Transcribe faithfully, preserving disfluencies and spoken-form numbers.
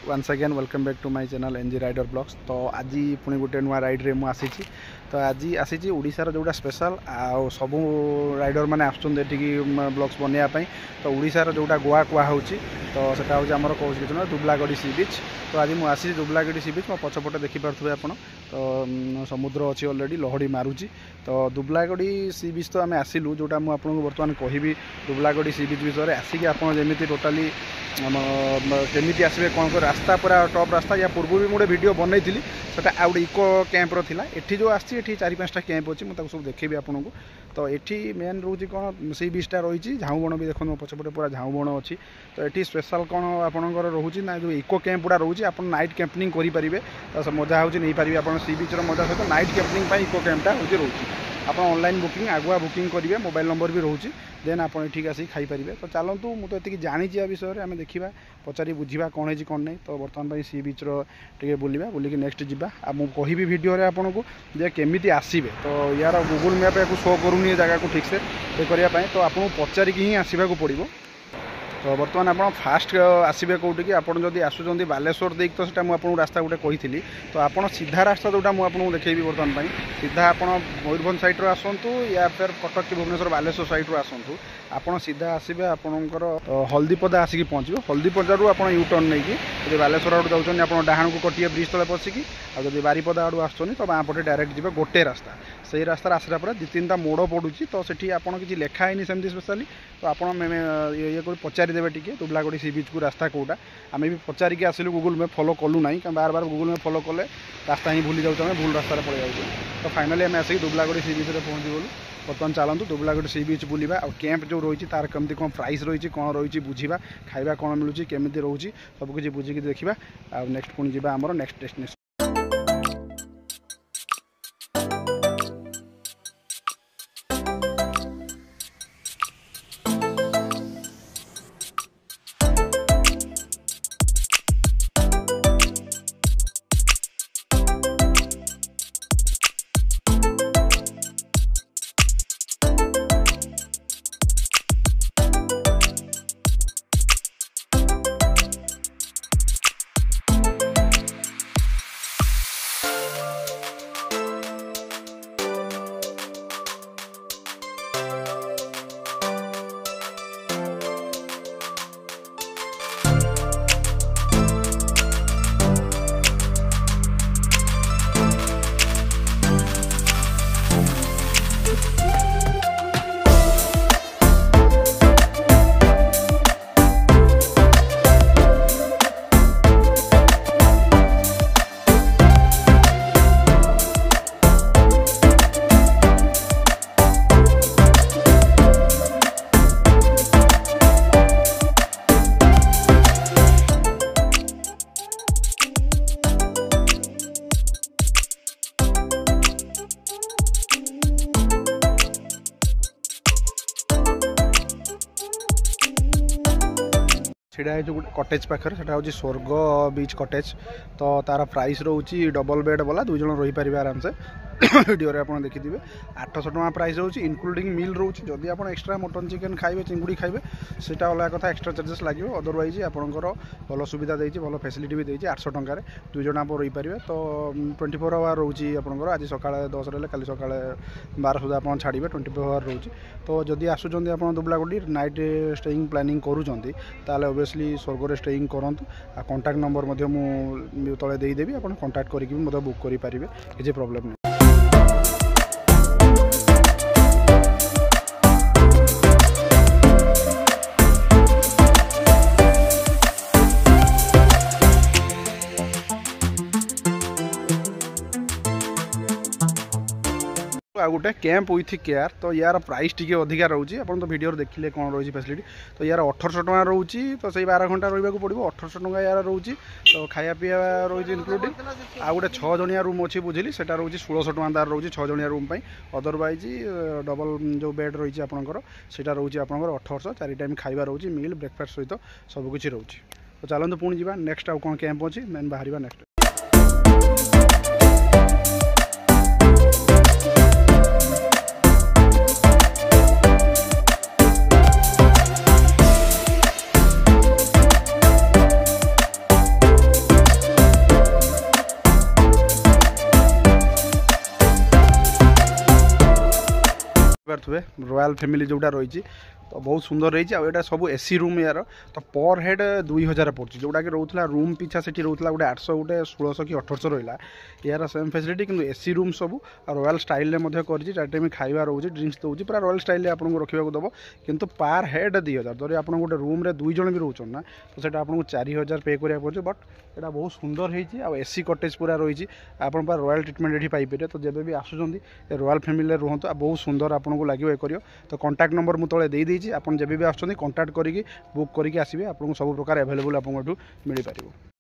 once again welcome back to my channel N G Rider Vlogs। तो आज पुणी गोटे नुआ राइड रे मुझे तो आज आसी ओडिशार जोटा स्पेशल आ सबू राइडर मैंने आसुँच ब्लॉग्स बनवाई तो ओडिशार जोटा गोवा कहूँ तो सेटा हूँ आम कौन दुबलागढ़ी सी बीच। तो आज मुझे आसी दुबलागढ़ी सी बीच मो पछपटे देखिपे आप तो समुद्र अच्छी ऑलरेडी लहड़ी मारुची। तो दुबलागढ़ी सी बीच तो आम आसिलु जोटा मुझे आपको बर्तमान कहबी दुबलागढ़ी सी बीच विषय आसिक आप जमी टोटाली केमी आसवे कौन को रास्ता पूरा टॉप रास्ता या पूर्व भी मुझे वीडियो बनई थी सेटा आ गए इको कैंप्र था एठी जो आसी एठी चार पाँचटा कैंप अच्छी मुझे सब देखेबी आपको। तो एठी मेन रोचे कौन सी बीचटा रही झाऊ बण भी देखो पछपटे पूरा झाऊ बण अच्छी। तो ये स्पेशल कौन आपंकर रोचे ना जो इको कैंप गुड़ा रोचे आप नाइट कैंपिंग करेंगे तो मजा हो नहीं पारे आप सी बीच मजा सहित नाइट कैंपिंग इको कैंपटा हूँ रोचे आप ऑनलाइन बुकिंग आगुआ बुकिंग करेंगे मोबाइल नंबर भी रोचे देन आप ठीक आसिक खाईपारे। तो चलतु मुझे तो ये जानी विषय में आम देखा पचारि बुझा कौन है कौन नहीं। तो बर्तमान सी बीच रे बुलवा बुलिक नेक्स्ट जा मुझे कहबी वीडियो आपन को जे केमी आसबे तो यार गूगल मैप या शो करूनी जगह को ठीक से ये करने तो आपको पचारिक ही आसवाक पड़ो। तो बर्तमान आप फास्ट आसबे कौटी कि आप आसुँच बालेश्वर देख तो सीटा मुझे रास्ता गोटे कही तो आप सीधा रास्ता जोटा मुझे देखी बर्तमान सीधा आप मयूरभंज साइड रो आसतु या फिर कटक कि भुवनेश्वर बालेश्वर साइड रो आसतु आप सीधा आसबे आपणकर हल्दीपदा आसिक पहुँचो हल्दीपदारू आप यू टर्न नहीं कि बालेश्वर आड़ जाऊँ आप डाण को कटिए ब्रिज तले पशिकी आदि बारीपदा आड़ आसुनी तो बाँ पटे डायरेक्ट जी गोटे रास्ता से रास्ता आसला पर दु तीन मोड़ पड़ू तो सेठी आप किसी लिखाई सेमती स्पेशली तो आप ये पचारि देवे टी दुबलागढ़ी सी बीच को रास्ता कौटा आम भी पचारिक आसलु गूगल मैप फॉलो कलु ना बार बार गूगल मैप फॉलो कले रास्ता ही भूली जाऊँ भूल रास्ता पड़े जाऊँ। तो फाइनाली आम आसिक दुबलागढ़ी सी बीच पहुँची गलु। बर्तमान चलतु दुबलागढ़ी सी बीच बुलवा और कैंप जो रही तार कमी कौन प्राइस रही कौन रही बुझा खाଇବା कौन मिलूँ केमी रोचे सबकि बुझिकी देखा आ नेक्स्ट पुणी जा आम नेक्स्ट डेस्टिनेशन। सीढ़ा जो कटेज पाखे से हूँ स्वर्ग बीच कटेज तो तार प्राइस रोचे डबल बेड वाला दुई जन रही पारे आराम से वीडियो रे आप देखिथे आठश टका प्राइस रोचे इनक्लूडिंग मिल रोचे जदि आप एक्सट्रा मटन चिकेन खाइबे चिंगुड़ी खाइबे सेटा अलग कथा एक्सट्रा चार्जेस लगे अदरवाइज आपंकर भल सुविधा देती भल फैसिलिटी भी देती आठश टकर दुई जन आप रही पारे। तो ट्वेंटी फोर आवर रोचे आपंकर आज सका दस रहा काली सका बार सुधा आप छाड़े ट्वेंटी फोर आवर रोचे। तो जदि आसुँच आप दुबलागढ़ी नाइट स्टेइंग प्लानिंग करूँगी ताले ओबियसली स्वर्ग स्टेइंग करूँ आ कंटाक्ट नंबर मुझे तले देदेवी आप कंटाक्ट करके मतलब बुक करेंगे किसी प्रॉब्लम नहीं। आ गोटे कैंप विथ केयर तो यार प्राइस टी अधिका रोचे आप तो वीडियो देखिले कौन रही फैसिलिटी तो यार अठरश टका रोचे तो सही बारह घंटा रहा पड़ो अठरश टका यार रोचे। तो खाया पीवा रही इनक्लूडिंग आ गोटे छः जणिया रूम अच्छी बुझिली से रोचे षोलश टका तार रोचे छः जणिया रूम अदरवाइज डबल जो बेड रही आपंकर से रोचे आपंकर अठरश चार टाइम खाଇବା रोचे मिल ब्रेकफास्ट सहित सबकिछ रोचे। तो चलते पुणी जा नेक्स्ट आउ कौन कैंप अच्छी देन बाहर नेक्स्ट। पारे रॉयल फैमिली जोटा रही तो बहुत सुंदर रही है सब एसी रूम यार तो पर हेड दुई हजार पड़े जोटा कि रोला रूम पिछा से रोला गोटे आठश गोटे षोलश कि अठरश रहा यार सेम फैसिलिटी कि एसी रूम सब रॉयल स्टाइल कर टाइम खाଇବା रोचे ड्रिंक्स दूसरी पूरा रॉयल स्टाइल आपको रखा दब किंतु पार हेड दुई हजार जब आप गोटे रूम रे दुई जन भी रोचन ना तो सेटा आपको चार हजार पे करा पड़े बट यहाँ बहुत सुंदर होती है एसी कटेज पूरा रही आप रॉयल ट्रिटमेंट ये पाइपर तो जब भी आसुँच रॉयल फैमिली रुहतु बहुत सुंदर आपको लगे कर तो कॉन्टैक्ट नंबर मुझे देदेजी आप जब भी आसुँच कॉन्टैक्ट करके बुक करके आसबे आपको सब प्रकार एभेलेबल आपको मिल पार।